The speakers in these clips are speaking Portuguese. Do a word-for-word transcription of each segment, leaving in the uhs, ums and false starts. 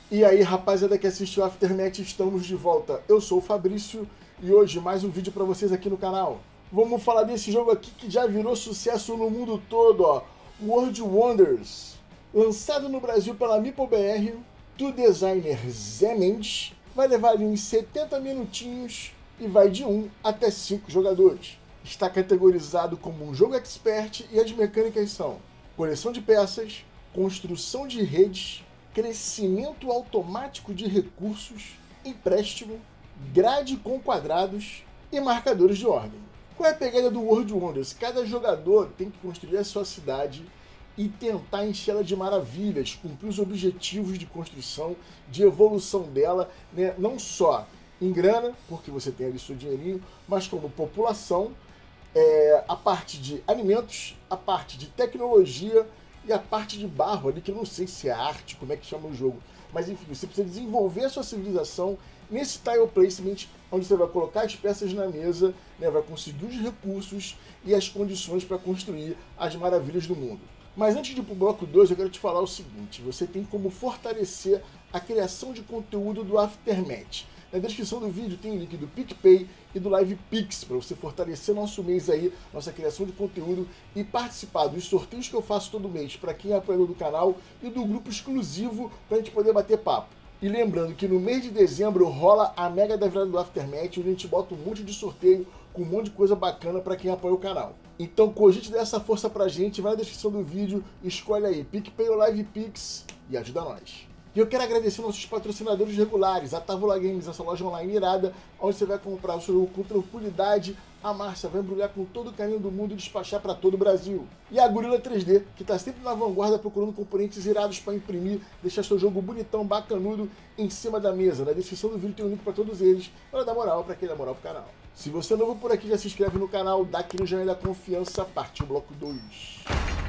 E aí, rapaziada que assistiu Aftermath, estamos de volta. Eu sou o Fabrício e hoje mais um vídeo pra vocês aqui no canal. Vamos falar desse jogo aqui que já virou sucesso no mundo todo, ó. World Wonders. Lançado no Brasil pela MeepleBR, do designer Zé Mendes, vai levar ali uns setenta minutinhos e vai de um até cinco jogadores. Está categorizado como um jogo expert e as mecânicas são coleção de peças, construção de redes, crescimento automático de recursos, empréstimo, grade com quadrados e marcadores de ordem. Qual é a pegada do World Wonders? Cada jogador tem que construir a sua cidade e tentar enchê-la de maravilhas, cumprir os objetivos de construção, de evolução dela, né? Não só em grana, porque você tem ali seu dinheirinho, mas como população, é, a parte de alimentos, a parte de tecnologia e a parte de barro ali, que eu não sei se é arte, como é que chama o jogo. Mas enfim, você precisa desenvolver a sua civilização nesse tile placement, onde você vai colocar as peças na mesa, né, vai conseguir os recursos e as condições para construir as maravilhas do mundo. Mas antes de ir para o bloco dois, eu quero te falar o seguinte: você tem como fortalecer a criação de conteúdo do Aftermath. Na descrição do vídeo tem o link do PicPay e do LivePix para você fortalecer nosso mês aí, nossa criação de conteúdo e participar dos sorteios que eu faço todo mês para quem é apoiador do canal e do grupo exclusivo para a gente poder bater papo. E lembrando que no mês de dezembro rola a mega da virada do Aftermath, onde a gente bota um monte de sorteio com um monte de coisa bacana para quem apoia o canal. Então cogite dessa força pra gente, vai na descrição do vídeo, escolhe aí PicPay ou LivePix e ajuda nós. E eu quero agradecer nossos patrocinadores regulares, a Távola Games, essa loja online irada, onde você vai comprar o seu jogo com tranquilidade. A Márcia vai embrulhar com todo o carinho do mundo e despachar para todo o Brasil. E a Gorilla três D, que está sempre na vanguarda procurando componentes irados para imprimir, deixar seu jogo bonitão, bacanudo, em cima da mesa. Na descrição do vídeo tem um link para todos eles, para dar moral para quem dá moral pro canal. Se você é novo por aqui, já se inscreve no canal, dá aquele joinha da confiança, partiu o bloco dois.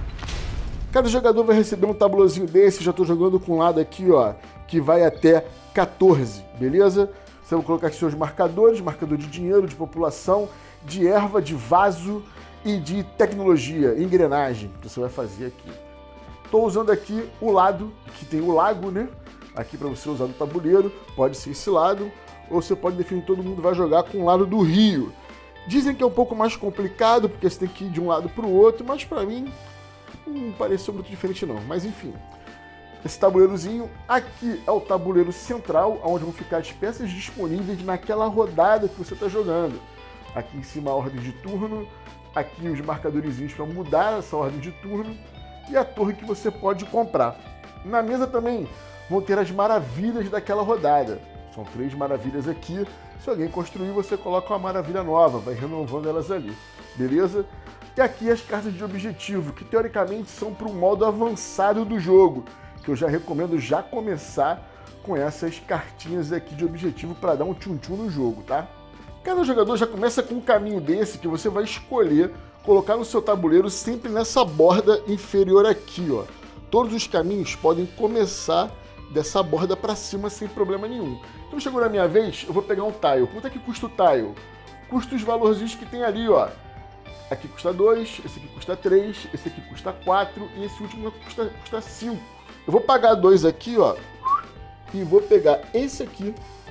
Cada jogador vai receber um tabulozinho desse, já estou jogando com um lado aqui, ó, que vai até quatorze, beleza? Você vai colocar aqui seus marcadores, marcador de dinheiro, de população, de erva, de vaso e de tecnologia, engrenagem, que você vai fazer aqui. Estou usando aqui o lado, que tem o lago, né? Aqui para você usar no tabuleiro, pode ser esse lado, ou você pode definir que todo mundo vai jogar com o lado do rio. Dizem que é um pouco mais complicado, porque você tem que ir de um lado para o outro, mas para mim não pareceu muito diferente não, mas enfim. Esse tabuleirozinho aqui é o tabuleiro central, onde vão ficar as peças disponíveis naquela rodada que você está jogando. Aqui em cima a ordem de turno, aqui os marcadorzinhos para mudar essa ordem de turno e a torre que você pode comprar. Na mesa também vão ter as maravilhas daquela rodada. São três maravilhas aqui. Se alguém construir, você coloca uma maravilha nova, vai renovando elas ali, beleza? E aqui as cartas de objetivo, que teoricamente são para o modo avançado do jogo, que eu já recomendo já começar com essas cartinhas aqui de objetivo para dar um tchum-tchum no jogo, tá? Cada jogador já começa com um caminho desse que você vai escolher colocar no seu tabuleiro sempre nessa borda inferior aqui, ó. Todos os caminhos podem começar dessa borda para cima sem problema nenhum. Então chegou na minha vez, eu vou pegar um tile. Quanto é que custa o tile? Custa os valorzinhos que tem ali, ó. Aqui custa dois, esse aqui custa três, esse aqui custa quatro e esse último custa, custa cinco. Eu vou pagar dois aqui, ó, e vou pegar esse aqui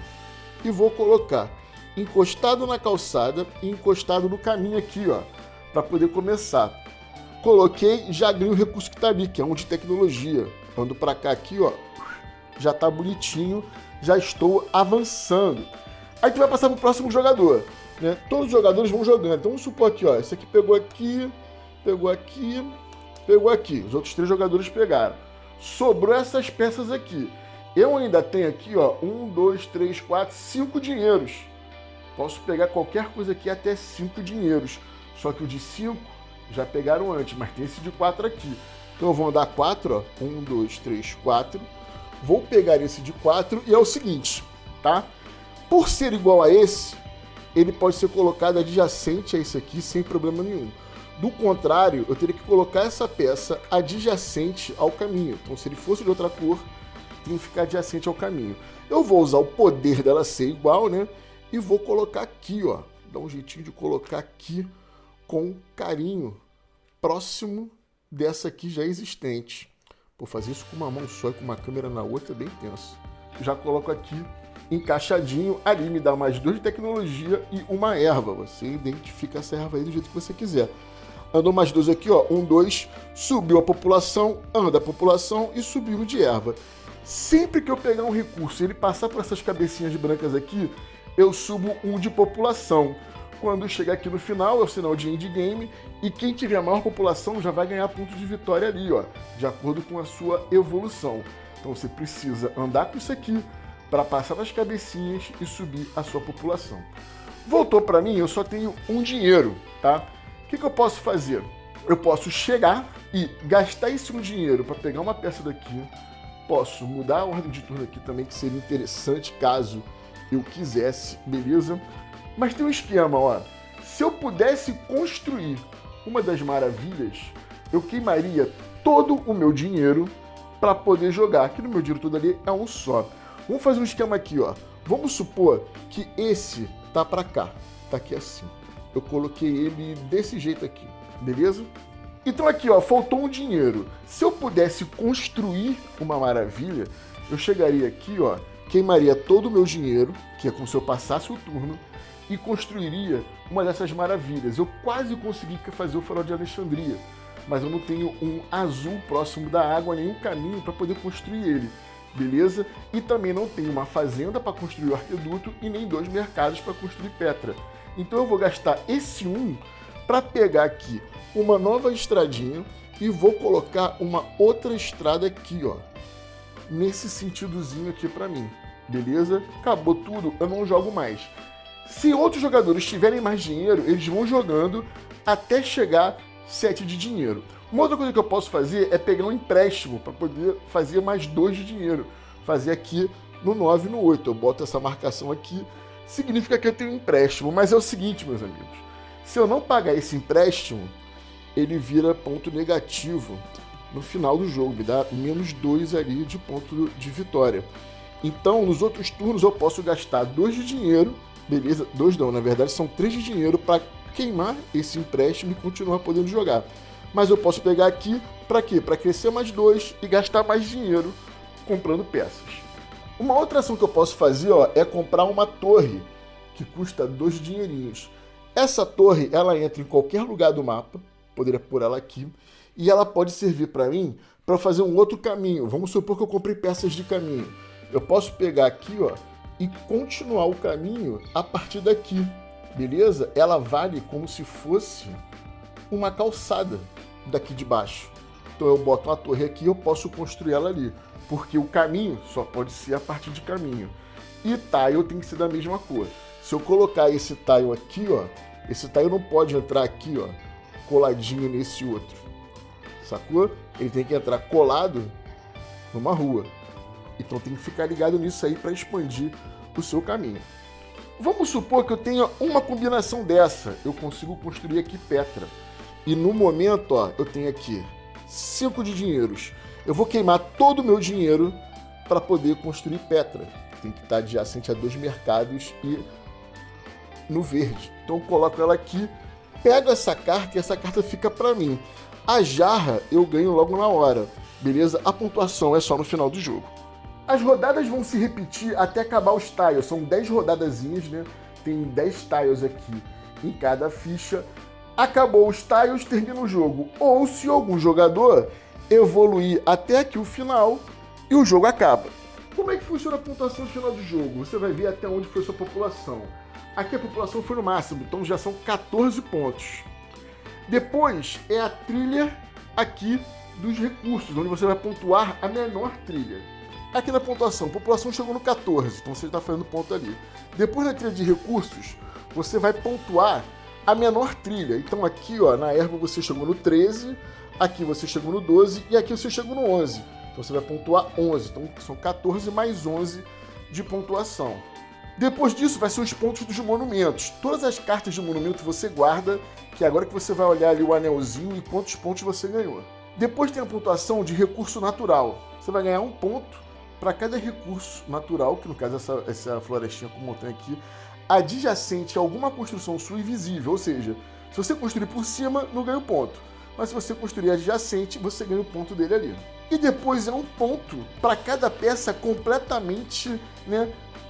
e vou colocar encostado na calçada e encostado no caminho aqui, ó, para poder começar. Coloquei, já ganhei o recurso que tá ali, que é um de tecnologia. Ando para cá aqui, ó, já tá bonitinho, já estou avançando. Aí tu vai passar pro próximo jogador. Né? Todos os jogadores vão jogando. Então vamos supor aqui, ó, esse aqui pegou aqui, pegou aqui, pegou aqui. Os outros três jogadores pegaram. Sobrou essas peças aqui. Eu ainda tenho aqui, ó, um, dois, três, quatro, cinco dinheiros. Posso pegar qualquer coisa aqui até cinco dinheiros. Só que o de cinco já pegaram antes, mas tem esse de quatro aqui. Então eu vou andar quatro, ó, um, dois, três, quatro. Vou pegar esse de quatro e é o seguinte, tá? Por ser igual a esse, ele pode ser colocado adjacente a esse aqui sem problema nenhum. Do contrário, eu teria que colocar essa peça adjacente ao caminho. Então, se ele fosse de outra cor, tem que ficar adjacente ao caminho. Eu vou usar o poder dela ser igual, né? E vou colocar aqui, ó. Dar um jeitinho de colocar aqui com carinho, próximo dessa aqui já existente. Por fazer isso com uma mão só e com uma câmera na outra é bem tenso. já coloco aqui encaixadinho, ali me dá mais dois de tecnologia e uma erva. Você identifica essa erva aí do jeito que você quiser. Andou mais dois aqui, ó, um, dois, subiu a população, anda a população e subiu de erva. Sempre que eu pegar um recurso e ele passar por essas cabecinhas brancas aqui, eu subo um de população. Quando chegar aqui no final, é o sinal de endgame, e quem tiver a maior população já vai ganhar ponto de vitória ali, ó, de acordo com a sua evolução. Então você precisa andar com isso aqui para passar nas cabecinhas e subir a sua população. Voltou para mim, eu só tenho um dinheiro, tá? O que, que eu posso fazer? Eu posso chegar e gastar esse um dinheiro para pegar uma peça daqui. Posso mudar a ordem de turno aqui também, que seria interessante caso eu quisesse, beleza? Mas tem um esquema, ó. Se eu pudesse construir uma das maravilhas, eu queimaria todo o meu dinheiro para poder jogar. Aqui no meu dinheiro todo ali é um só. Vamos fazer um esquema aqui, ó. Vamos supor que esse tá para cá, tá aqui assim. Eu coloquei ele desse jeito aqui, beleza? Então aqui, ó, faltou um dinheiro. Se eu pudesse construir uma maravilha, eu chegaria aqui, ó, queimaria todo o meu dinheiro, que é como se eu passasse o turno, e construiria uma dessas maravilhas. Eu quase consegui fazer o farol de Alexandria, mas eu não tenho um azul próximo da água, nenhum caminho para poder construir ele, beleza? E também não tenho uma fazenda para construir o arqueduto e nem dois mercados para construir Petra. Então eu vou gastar esse um para pegar aqui uma nova estradinha e vou colocar uma outra estrada aqui, ó, nesse sentidozinho aqui para mim, beleza? Acabou tudo, eu não jogo mais. Se outros jogadores tiverem mais dinheiro, eles vão jogando até chegar sete de dinheiro. Uma outra coisa que eu posso fazer é pegar um empréstimo para poder fazer mais dois de dinheiro. Fazer aqui no nove e no oito. Eu boto essa marcação aqui, significa que eu tenho um empréstimo. Mas é o seguinte, meus amigos. Se eu não pagar esse empréstimo, ele vira ponto negativo no final do jogo. Me dá menos dois ali de ponto de vitória. Então, nos outros turnos, eu posso gastar dois de dinheiro. Beleza? Dois não, na verdade são três de dinheiro para queimar esse empréstimo e continuar podendo jogar. Mas eu posso pegar aqui para quê? Para crescer mais dois e gastar mais dinheiro comprando peças. Uma outra ação que eu posso fazer, ó, é comprar uma torre que custa dois dinheirinhos. Essa torre, ela entra em qualquer lugar do mapa, poderia pôr ela aqui, e ela pode servir para mim para fazer um outro caminho. Vamos supor que eu comprei peças de caminho. Eu posso pegar aqui, ó, e continuar o caminho a partir daqui, beleza? Ela vale como se fosse uma calçada daqui de baixo. Então eu boto uma torre aqui e eu posso construir ela ali, porque o caminho só pode ser a partir de caminho. E tile tem que ser da mesma cor. Se eu colocar esse tile aqui, ó, esse tile não pode entrar aqui, ó, coladinho nesse outro, sacou? Ele tem que entrar colado numa rua. Então tem que ficar ligado nisso aí para expandir o seu caminho. Vamos supor que eu tenha uma combinação dessa. Eu consigo construir aqui Petra. E no momento, ó, eu tenho aqui cinco de dinheiros. Eu vou queimar todo o meu dinheiro para poder construir Petra. Tem que estar adjacente a dois mercados e no verde. Então eu coloco ela aqui, pego essa carta e essa carta fica para mim. A jarra eu ganho logo na hora, beleza? A pontuação é só no final do jogo. As rodadas vão se repetir até acabar os tiles. São dez rodadazinhas, né? Tem dez tiles aqui em cada ficha. Acabou os tiles, termina o jogo. Ou se algum jogador evoluir até aqui o final e o jogo acaba. Como é que funciona a pontuação no final do jogo? Você vai ver até onde foi sua população. Aqui a população foi no máximo, então já são quatorze pontos. Depois é a trilha aqui dos recursos, onde você vai pontuar a menor trilha. Aqui na pontuação, a população chegou no quatorze, então você está fazendo ponto ali. Depois na trilha de recursos, você vai pontuar a menor trilha. Então aqui, ó, na erva você chegou no treze, aqui você chegou no doze e aqui você chegou no onze. Então você vai pontuar onze, então são quatorze mais onze de pontuação. Depois disso vai ser os pontos dos monumentos. Todas as cartas de monumento você guarda, que é agora que você vai olhar ali o anelzinho e quantos pontos você ganhou. Depois tem a pontuação de recurso natural. Você vai ganhar um ponto para cada recurso natural, que no caso essa, essa florestinha com montanha aqui, adjacente a alguma construção sua invisível, ou seja, se você construir por cima, não ganha ponto. mas se você construir adjacente, você ganha o ponto dele ali. E depois é um ponto para cada peça completamente, né,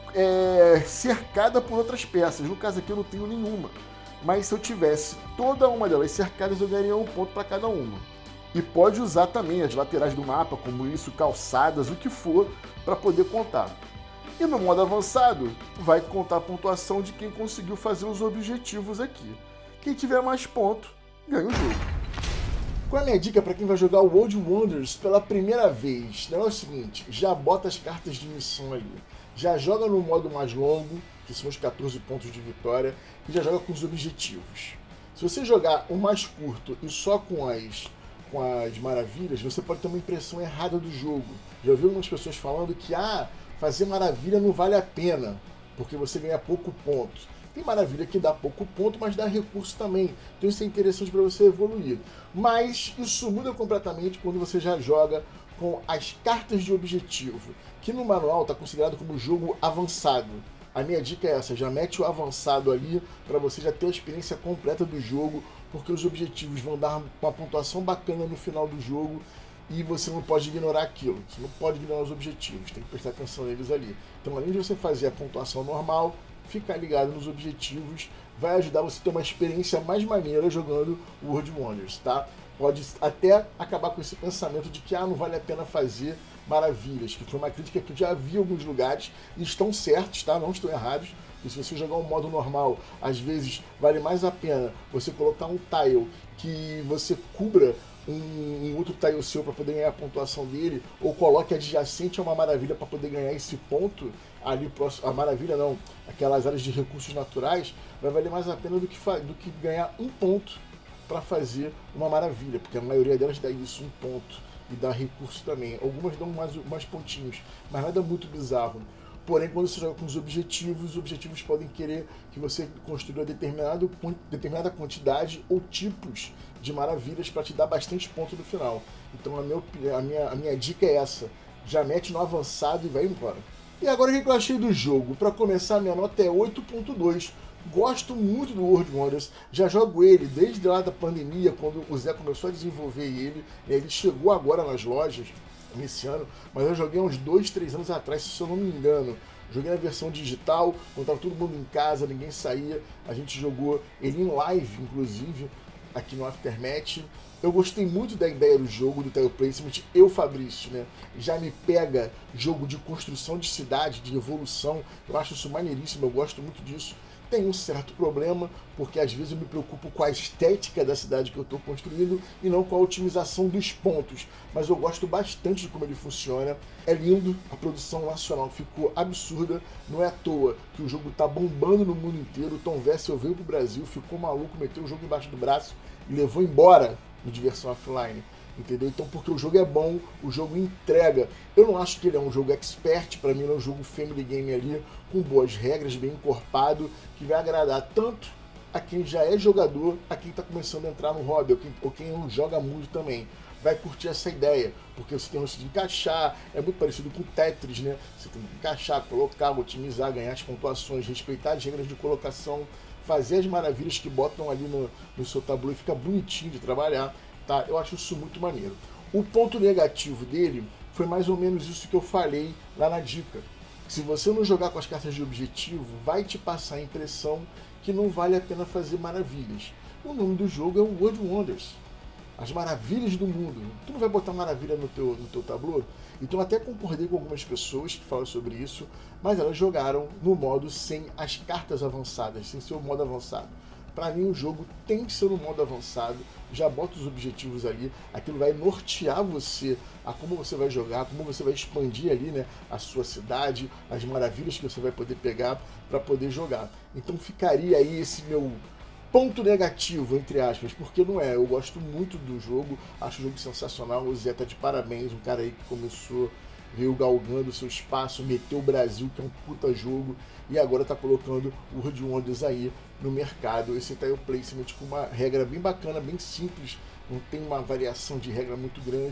é, cercada por outras peças. No caso aqui eu não tenho nenhuma, mas se eu tivesse toda uma delas cercadas, eu ganharia um ponto para cada uma. E pode usar também as laterais do mapa, como isso, calçadas, o que for, para poder contar. E no modo avançado, vai contar a pontuação de quem conseguiu fazer os objetivos aqui. Quem tiver mais pontos, ganha o jogo. Qual é a minha dica para quem vai jogar o World Wonders pela primeira vez? Não é o seguinte, já bota as cartas de missão ali, já joga no modo mais longo, que são os quatorze pontos de vitória, e já joga com os objetivos. Se você jogar o mais curto e só com as, com as maravilhas, você pode ter uma impressão errada do jogo. Já ouvi algumas pessoas falando que ah, fazer maravilha não vale a pena, porque você ganha pouco ponto. Tem maravilha que dá pouco ponto, mas dá recurso também. Então isso é interessante para você evoluir. Mas isso muda completamente quando você já joga com as cartas de objetivo, que no manual está considerado como jogo avançado. A minha dica é essa, já mete o avançado ali para você já ter a experiência completa do jogo, porque os objetivos vão dar uma pontuação bacana no final do jogo e você não pode ignorar aquilo. Você não pode ignorar os objetivos, tem que prestar atenção neles ali. Então, além de você fazer a pontuação normal, ficar ligado nos objetivos vai ajudar você a ter uma experiência mais maneira jogando o World Wonders, tá? Pode até acabar com esse pensamento de que ah, não vale a pena fazer maravilhas, que foi uma crítica que eu já vi em alguns lugares e estão certos, tá? Não estão errados. E se você jogar um modo normal, às vezes vale mais a pena você colocar um tile que você cubra um, um outro tile seu para poder ganhar a pontuação dele, ou coloque adjacente a uma maravilha para poder ganhar esse ponto ali próximo. A maravilha não, aquelas áreas de recursos naturais, vai valer mais a pena do que, do que ganhar um ponto para fazer uma maravilha, porque a maioria delas dá isso, um ponto, e dá recurso também. Algumas dão mais, mais pontinhos, mas nada muito bizarro. Porém, quando você joga com os objetivos, os objetivos podem querer que você construa determinado, determinada quantidade ou tipos de maravilhas para te dar bastante ponto no final. Então a minha, a, minha, a minha dica é essa, já mete no avançado e vai embora. E agora o que eu achei do jogo? Para começar, minha nota é oito ponto dois. Gosto muito do World Wonders, já jogo ele desde lá da pandemia, quando o Zé começou a desenvolver ele, ele chegou agora nas lojas, nesse ano, mas eu joguei uns dois, três anos atrás, se eu não me engano. Joguei na versão digital, quando estava todo mundo em casa, ninguém saía, a gente jogou ele em live, inclusive, aqui no Aftermath. Eu gostei muito da ideia do jogo, do tile placement. Eu, Fabrício, né, já me pega jogo de construção de cidade, de evolução, eu acho isso maneiríssimo, eu gosto muito disso. Tem um certo problema, porque às vezes eu me preocupo com a estética da cidade que eu estou construindo e não com a otimização dos pontos, mas eu gosto bastante de como ele funciona. É lindo, a produção nacional ficou absurda, não é à toa que o jogo está bombando no mundo inteiro. O Tom Vessel veio pro Brasil, ficou maluco, meteu o jogo embaixo do braço e levou embora no Diversão Offline. Entendeu? Então, porque o jogo é bom, o jogo entrega. Eu não acho que ele é um jogo expert, para mim ele é um jogo family game ali, com boas regras, bem encorpado, que vai agradar tanto a quem já é jogador, a quem está começando a entrar no hobby, ou quem, ou quem não joga muito também. Vai curtir essa ideia, porque você tem o lance de encaixar, é muito parecido com o Tetris, né? Você tem que encaixar, colocar, otimizar, ganhar as pontuações, respeitar as regras de colocação, fazer as maravilhas que botam ali no, no seu tabuleiro e fica bonitinho de trabalhar. Tá? Eu acho isso muito maneiro. O ponto negativo dele foi mais ou menos isso que eu falei lá na dica. Se você não jogar com as cartas de objetivo, vai te passar a impressão que não vale a pena fazer maravilhas. O nome do jogo é o World Wonders. As maravilhas do mundo. Tu não vai botar maravilha no teu, no teu tabuleiro? Então eu até concordei com algumas pessoas que falam sobre isso, mas elas jogaram no modo sem as cartas avançadas, sem ser o modo avançado. Para mim o jogo tem que ser no modo avançado, já bota os objetivos ali, aquilo vai nortear você a como você vai jogar, como você vai expandir ali, né, a sua cidade, as maravilhas que você vai poder pegar para poder jogar. Então ficaria aí esse meu ponto negativo, entre aspas, porque não é, eu gosto muito do jogo, acho o jogo sensacional, o Zé tá de parabéns, um cara aí que começou, veio galgando o seu espaço, meteu o Brasil, que é um puta jogo, e agora tá colocando o World Wonders aí no mercado, esse tile placement com uma regra bem bacana, bem simples, não tem uma variação de regra muito grande,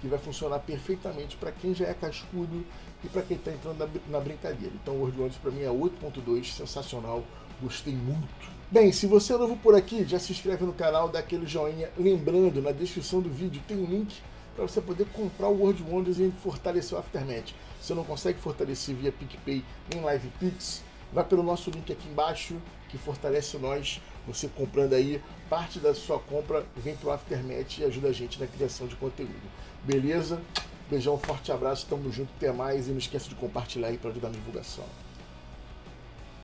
que vai funcionar perfeitamente para quem já é cascudo e para quem está entrando na, na brincadeira. Então o Word Wonders para mim é oito ponto dois, sensacional, gostei muito. Bem, se você é novo por aqui, já se inscreve no canal, dá aquele joinha. Lembrando, na descrição do vídeo tem um link para você poder comprar o Word Wonders e fortalecer o Aftermath. Se você não consegue fortalecer via PicPay nem LivePix, vai pelo nosso link aqui embaixo, que fortalece nós. Você comprando aí, parte da sua compra vem pro Aftermath e ajuda a gente na criação de conteúdo. Beleza? Beijão, forte abraço, tamo junto, até mais. E não esqueça de compartilhar aí para ajudar na divulgação.